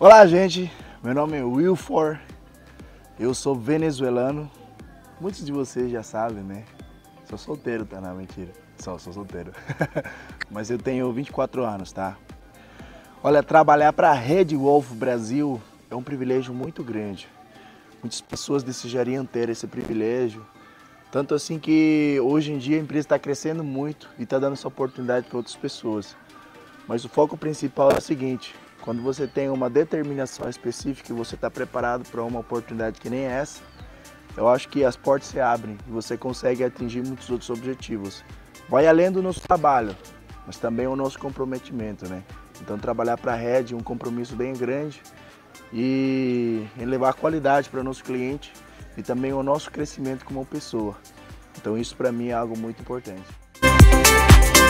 Olá, gente. Meu nome é Wilfor. Eu sou venezuelano. Muitos de vocês já sabem, né? Sou solteiro, tá? Não, mentira. Sou solteiro. Mas eu tenho 24 anos, tá? Olha, trabalhar para a Red Wolf Brasil é um privilégio muito grande. Muitas pessoas desejariam ter esse privilégio. Tanto assim que hoje em dia a empresa está crescendo muito e está dando essa oportunidade para outras pessoas. Mas o foco principal é o seguinte: quando você tem uma determinação específica e você está preparado para uma oportunidade que nem essa, eu acho que as portas se abrem e você consegue atingir muitos outros objetivos. Vai além do nosso trabalho, mas também o nosso comprometimento, né? Então trabalhar para a Red é um compromisso bem grande e em levar qualidade para o nosso cliente e também o nosso crescimento como pessoa. Então isso para mim é algo muito importante.